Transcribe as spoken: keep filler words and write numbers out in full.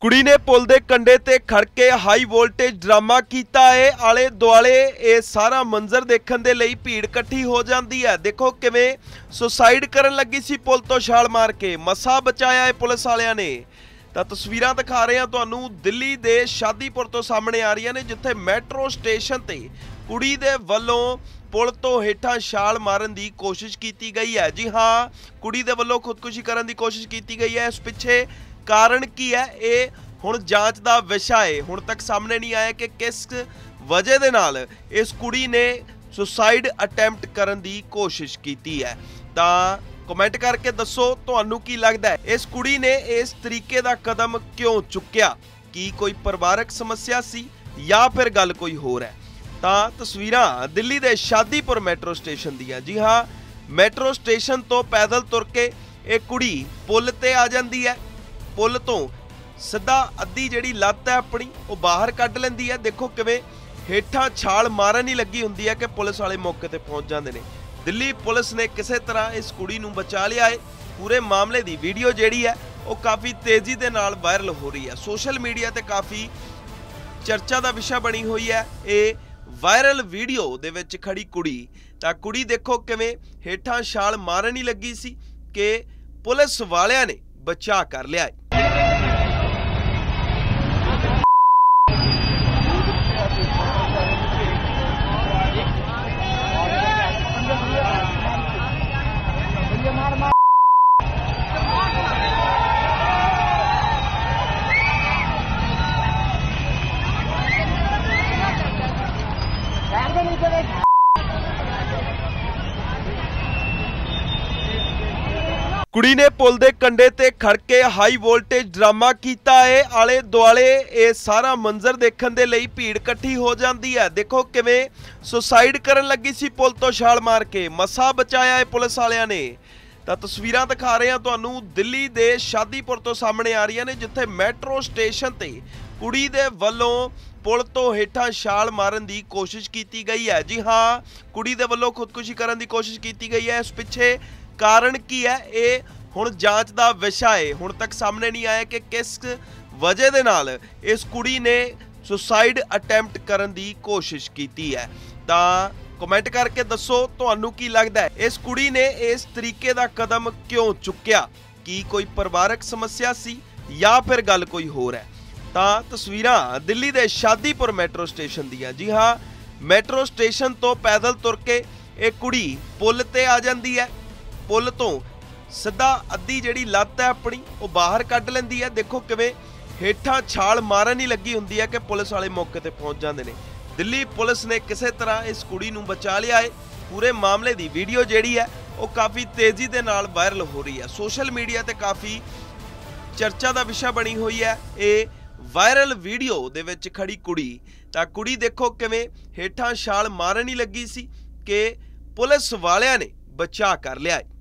कुड़ी ने पुल दे कंढे ते खड़ के हाई वोल्टेज ड्रामा कीता है। आले दुआले ये सारा मंजर देखने दे लई भीड़ इकट्ठी हो जाती है। देखो किवें सुसाइड करन लगी सी पुल तो छाल मार के, मसा बचाया है पुलिस वालियां ने। तो तस्वीरां दिखा रहे हैं तुहानूं दिल्ली दे शादीपुर तो सामने आ रही ने, जिथे मैट्रो स्टेशन ते कुड़ी दे वल्लों पुल तो हेठां छाल मारन दी कोशिश की गई है। जी हाँ, कुड़ी दे वल्लों खुदकुशी करन दी कोशिश की गई है। इस पिछे कारण की है ये हुण जांच दा विषय है। हुण तक सामने नहीं आया कि किस वजह दे नाल इस कुड़ी ने सुसाइड अटैम्प्ट करन दी कोशिश की है। तां कमेंट करके दसो तुहानूं की लगदा है, इस कुड़ी ने इस तरीके दा कदम क्यों चुक्या? की कोई परिवारक समस्या सी या फिर गल कोई होर है? तां तस्वीरां दिल्ली दे शादीपुर मैट्रो स्टेशन दियां। जी हाँ, मैट्रो स्टेशन तो पैदल तुर के एक कुड़ी पुल ते आ जांदी है। पुल तो सीधा अद्धी जिहड़ी लत्त है अपनी वो बाहर कढ लैंदी है। देखो किवें हेठां छाल मारन ही लगी हुंदी है कि पुलिस वाले मौके ते पहुंच जांदे ने। दिल्ली पुलिस ने किसी तरह इस कुड़ी नूं बचा लिया है। पूरे मामले की वीडियो जिहड़ी है वो काफ़ी तेज़ी दे नाल वायरल हो रही है। सोशल मीडिया ते काफ़ी चर्चा का विषय बनी हुई है ये वायरल वीडियो दे विच खड़ी कुड़ी। तां कुड़ी देखो किवें हेठां छाल मारन ही लगी सी कि पुलिस वालियां ने बचा कर लिया है। कुड़ी ने पुल दे कंढे ते खड़ के हाई वोल्टेज ड्रामा कीता है। आले दुआले ये सारा मंजर देखने दे लई भीड़ इकट्ठी हो जाती है। देखो किवें सुसाइड करन लगी सी पुल तो छाल मार के, मसा बचाया है पुलिस वालियां ने। तो तस्वीरां दिखा रहे हैं तुहानूं दिल्ली दे शादीपुर तो सामने आ रही ने, जिथे मैट्रो स्टेशन ते कुड़ी दे वल्लों पुल तो हेठां छाल मारन दी कोशिश की गई है। जी हाँ, कुड़ी दे वल्लों खुदकुशी करन दी कोशिश की गई है। इस पिछे कारण की है ये हुण जांच दा विषय है। हुण तक सामने नहीं आया कि किस वजह दे नाल इस कुड़ी ने सुसाइड अटैम्प्ट करन दी कोशिश की है। तां कमेंट करके दसो तुहानूं की लगदा है, इस कुड़ी ने इस तरीके दा कदम क्यों चुक्या? की कोई परिवारक समस्या सी या फिर गल कोई होर है? तां तस्वीरां दिल्ली दे शादीपुर मैट्रो स्टेशन दियां। जी हाँ, मैट्रो स्टेशन तो पैदल तुर के एक कुड़ी पुल ते आ जांदी है। पुल तो सीधा अद्धी जिहड़ी लत्त है अपनी वो बाहर कढ लैंदी है। देखो किवें हेठां छाल मारन ही लगी हुंदी है कि पुलिस वाले मौके ते पहुंच जांदे ने। दिल्ली पुलिस ने किसी तरह इस कुड़ी नूं बचा लिया है। पूरे मामले की वीडियो जिहड़ी है वो काफ़ी तेज़ी दे नाल वायरल हो रही है। सोशल मीडिया ते काफ़ी चर्चा का विषय बनी हुई है ये वायरल वीडियो दे विच खड़ी कुड़ी। तां कुड़ी देखो किवें हेठां छाल मारन ही लगी सी कि पुलिस वालियां ने बचा कर लिया है।